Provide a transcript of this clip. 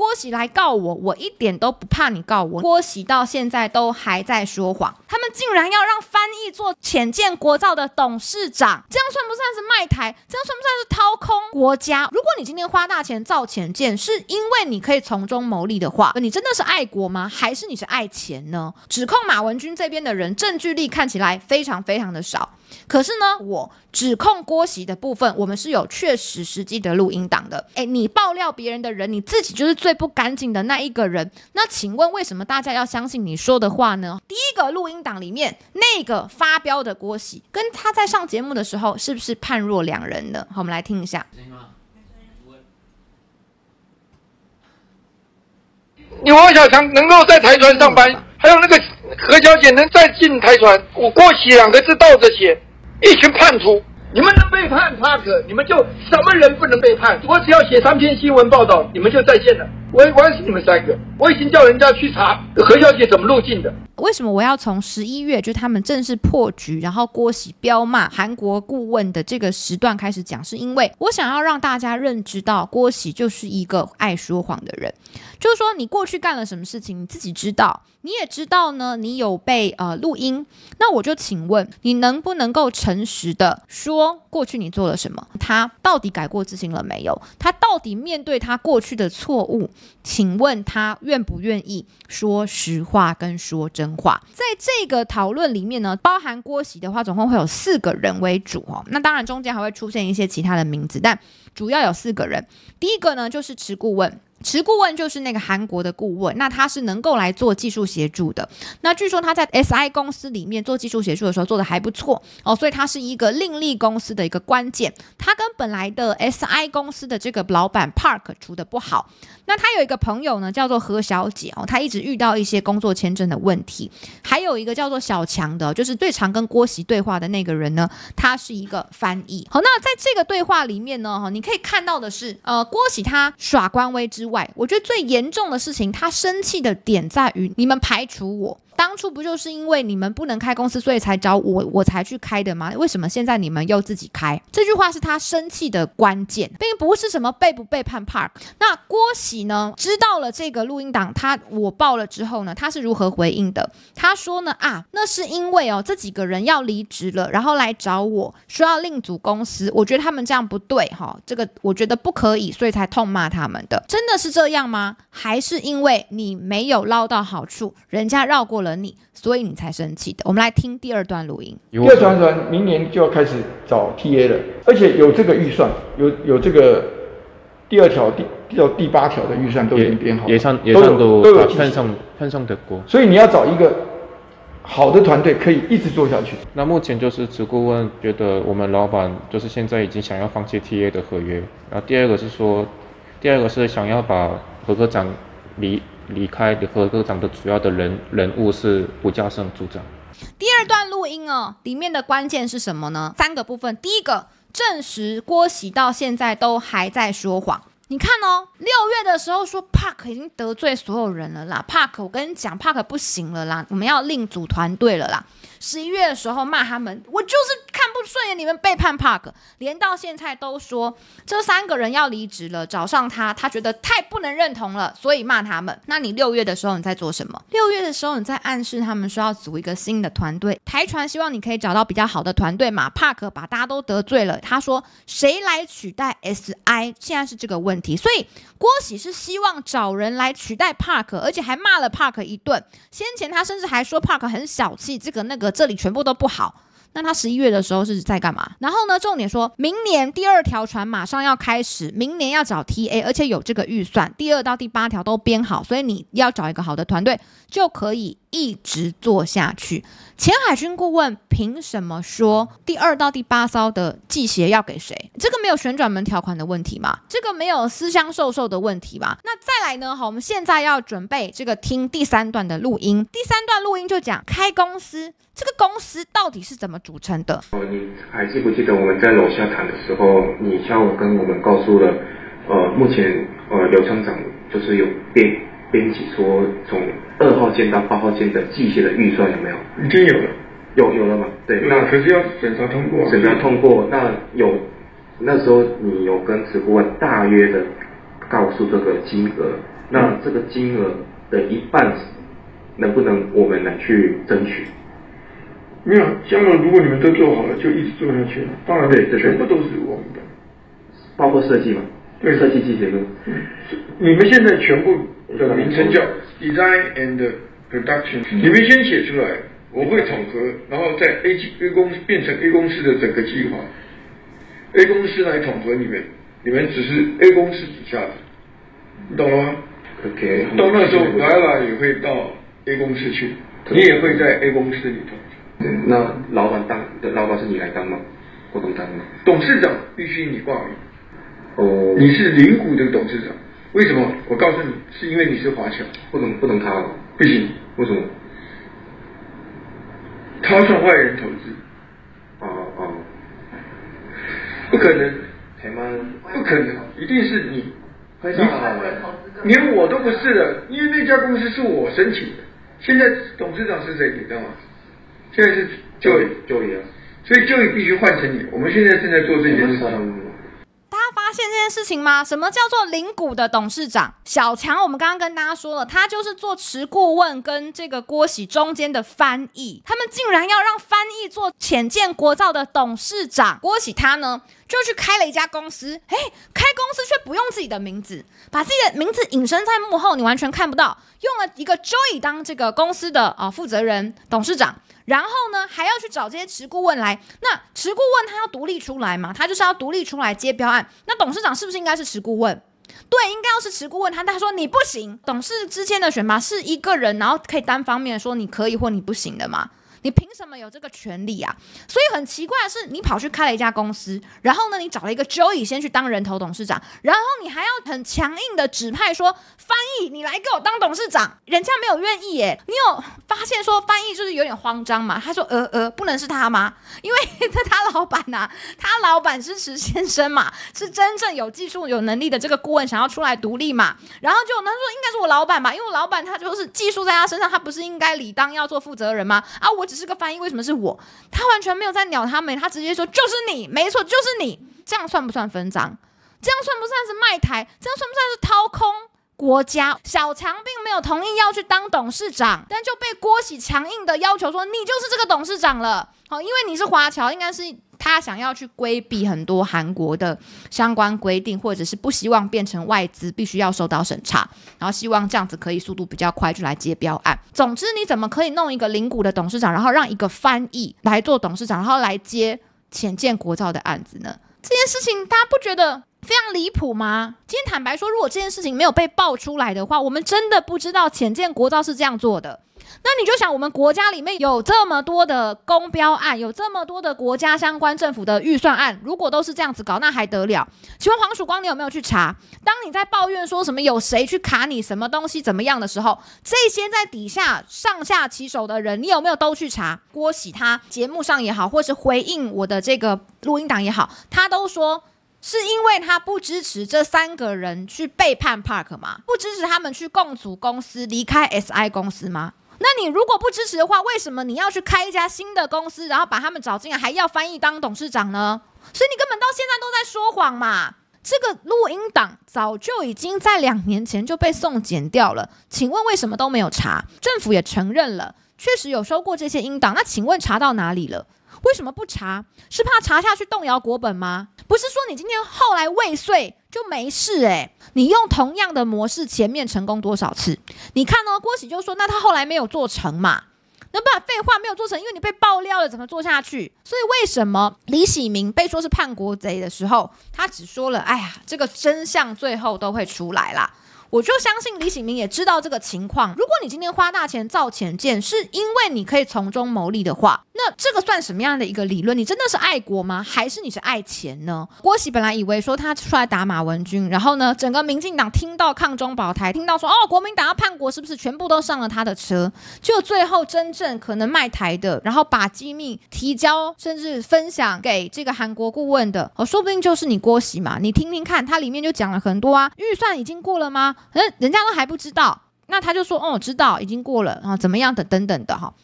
郭喜来告我，我一点都不怕你告我。郭喜到现在都还在说谎，他们竟然要让翻译做浅见国造的董事长，这样算不算是卖台？这样算不算是掏空国家？如果你今天花大钱造浅见，是因为你可以从中牟利的话，你真的是爱国吗？还是你是爱钱呢？指控马文君这边的人证据力看起来非常非常的少，可是呢，我指控郭喜的部分，我们是有确实实际的录音档的。你爆料别人的人，你自己就是最不干净的那一个人。那请问为什么大家要相信你说的话呢？第一个录音档里面那个发飙的郭喜，跟他在上节目的时候是不是判若两人呢？好，我们来听一下。 你王小强能够在台船上班，还有那个何小姐能再进台船，我郭喜2个字倒着写，一群叛徒。你们能背叛帕克，你们就什么人不能背叛？我只要写3篇新闻报道，你们就在线了。我也关心你们3个，我已经叫人家去查何小姐怎么入境的。 为什么我要从11月就他们正式破局，然后郭喜彪骂韩国顾问的这个时段开始讲？是因为我想要让大家认知到郭喜就是一个爱说谎的人，就是说你过去干了什么事情你自己知道，你也知道呢，你有被录音，那我就请问你能不能够诚实的说过去你做了什么？他到底改过自新了没有？他到底面对他过去的错误，请问他愿不愿意说实话跟说真话？在这个讨论里面呢，包含郭喜的话总共会有4个人为主那当然中间还会出现一些其他的名字，但主要有4个人。第一个呢就是池顾问，池顾问就是那个韩国的顾问，那他是能够来做技术协助的。那据说他在 SI 公司里面做技术协助的时候做得还不错所以他是一个另立公司的一个关键。他跟本来的 SI 公司的这个老板 Park 处得不好。那他有一个朋友呢叫做何小姐他一直遇到一些工作签证的问题。还有一个叫做小强的，就是最常跟郭喜对话的那个人呢，他是一个翻译。好，那在这个对话里面呢，你可以看到的是郭喜他耍官威之外，我觉得最严重的事情，他生气的点在于你们排除我。当初不就是因为你们不能开公司，所以才找我才去开的吗？为什么现在你们又自己开？这句话是他生气的关键，并不是什么背不背叛 Park。那郭喜呢，知道了这个录音档我爆了之后呢，他是如何回应的？他说呢那是因为这几个人要离职了，然后来找我说要另组公司，我觉得他们这样不对这个我觉得不可以，所以才痛骂他们的。真的是这样吗？还是因为你没有捞到好处，人家绕过了你，所以你才生气的？我们来听第2段录音。 第2团明年就要开始找 TA 了，而且有这个预算，有这个第2条到第8条的预算都已经编好了， 예산都편성 됐고， 所以你要找一个好的团队可以一直做下去。 那目前就是池顾问觉得我们老板就是现在已经想要放弃 TA 的合约，然后第二个是想要把何科长离开的何科长的主要的人物是吴嘉胜组长。 第2段录音里面的关键是什么呢？3个部分。第一个，证实郭喜到现在都还在说谎。你看6月的时候说 Park 已经得罪所有人了啦 ，Park 我跟你讲 Park 不行了啦，我们要另组团队了啦。11月的时候骂他们，我就是看不顺眼你们背叛 Park， 连到现在都说这3个人要离职了，找上他觉得太不能认同了，所以骂他们。那你6月的时候你在做什么？6月的时候你在暗示他们说要组一个新的团队，台船希望你可以找到比较好的团队嘛。Park 把大家都得罪了，他说谁来取代 SI， 现在是这个问题。所以郭喜是希望找人来取代 Park， 而且还骂了 Park 一顿。先前他甚至还说 Park 很小气，这个那个这里全部都不好。那他11月的时候是在干嘛？然后呢，重点说明年第2条船马上要开始，明年要找 TA， 而且有这个预算，第2到第8条都编好，所以你要找一个好的团队就可以一直做下去。前海军顾问凭什么说第2到第8艘的季协要给谁？这个没有旋转门条款的问题吗？这个没有私相授受的问题吗？那再来呢？好，我们现在要准备这个听第3段的录音。第3段录音就讲开公司，这个公司到底是怎么组成的？ 你还记不记得我们在楼下谈的时候，你下午跟我们告诉了，目前刘厂长就是有编辑说从2号舰到8号舰的季协的预算有没有？ 已经有了， 有了嘛？对， 那可是要审查通过。 那时候你有跟池顾问大约的告诉这个金额，那这个金额的一半能不能我们来去争取？ 没有，香港如果你们都做好了，就一直做下去了。当然，对，全部都是我们的， 包括设计嘛，对，设计机械论。 你们现在全部的名称叫 Design and Production， 你们先写出来，我会统合，然后在 A 公司变成 A 公司的整个计划 ，A 公司来统合你们只是 A 公司底下的，你懂了吗 ？OK。 到那时候 Viola 也会到 A 公司去，你也会在 A 公司里头。 那老板是你来当吗？不能当吗？ 董事长必须你挂名。 哦。 你是零股的董事长，为什么？我告诉你，是因为你是华侨。 不能他吗？ 不行。 为什么？ 他算外人投资。 哦。 不可能。 台湾。 不可能，一定是你。连我都不是了，因为那家公司是我申请的。现在董事长是谁？你知道吗？现在是Joey啊，所以Joey必须换成你。我们现在正在做这件事情。 大家发现这件事情吗？什么叫做零股的董事长？小强，我们刚刚跟大家说了，他就是做池顾问跟这个郭喜中间的翻译，他们竟然要让翻译做浅见国造的董事长。郭喜他呢就去开了一家公司，开公司却不用自己的名字，把自己的名字隐身在幕后，你完全看不到，用了一个 Joey 当这个公司的负责人、董事长。然后呢，还要去找这些池顾问来。那池顾问他要独立出来嘛，他就是要独立出来接标案。那董事长是不是应该是池顾问？对，应该要是池顾问。他说你不行，董事之间的选拔是一个人，然后可以单方面说你可以或你不行的嘛。你凭什么有这个权利啊？所以很奇怪的是，你跑去开了一家公司，然后呢，你找了一个 Joey 先去当人头董事长，然后你还要很强硬的指派说翻译你来给我当董事长，人家没有愿意耶。你有发现说翻译就是有点慌张嘛？他说不能是他吗？因为他老板啊，他老板是池先生嘛，是真正有技术有能力的这个顾问想要出来独立嘛。然后就他说应该是我老板吧，因为我老板他就是技术在他身上，他不是应该理当要做负责人吗？我只是个翻译，为什么是我？他完全没有在鸟他们，他直接说就是你，没错，就是你。这样算不算分赃？这样算不算是卖台？这样算不算是掏空国家？小强并没有同意要去当董事长，但就被郭喜强硬的要求说你就是这个董事长了。因为你是华侨，应该是他想要去规避很多韩国的相关规定，或者是不希望变成外资必须要受到审查，然后希望这样子可以速度比较快就来接标案。总之你怎么可以弄一个零股的董事长，然后让一个翻译来做董事长，然后来接浅见国造的案子呢？这件事情大家不觉得非常离谱吗？今天坦白说，如果这件事情没有被爆出来的话，我们真的不知道浅见国造是这样做的。那你就想，我们国家里面有这么多的公标案，有这么多的国家相关政府的预算案，如果都是这样子搞，那还得了？请问黄曙光，你有没有去查？当你在抱怨说什么有谁去卡你什么东西怎么样的时候，这些在底下上下其手的人，你有没有都去查？郭喜他节目上也好，或是回应我的这个录音档也好，他都说是因为他不支持这3个人去背叛 Park 吗？不支持他们去共组公司离开 SI 公司吗？那你如果不支持的话，为什么你要去开一家新的公司，然后把他们找进来，还要翻译当董事长呢？所以你根本到现在都在说谎嘛！这个录音档早就已经在2年前就被送检掉了，请问为什么都没有查？政府也承认了，确实有收过这些音档，那请问查到哪里了？为什么不查？是怕查下去动摇国本吗？不是说你今天后来未遂就没事你用同样的模式前面成功多少次？你看郭喜就说那他后来没有做成嘛，那不然废话没有做成，因为你被爆料了，怎么做下去？所以为什么李喜明被说是叛国贼的时候，他只说了这个真相最后都会出来啦。我就相信李喜明也知道这个情况。如果你今天花大钱造潜舰，是因为你可以从中牟利的话，那这个算什么样的一个理论？你真的是爱国吗？还是你是爱钱呢？郭喜本来以为说他出来打马文君，然后呢，整个民进党听到抗中保台，听到说国民党要叛国，是不是全部都上了他的车？就最后真正可能卖台的，然后把机密提交甚至分享给这个韩国顾问的，说不定就是你郭喜嘛。你听听看，他里面就讲了很多预算已经过了吗？人家都还不知道，那他就说知道已经过了怎么样的等等的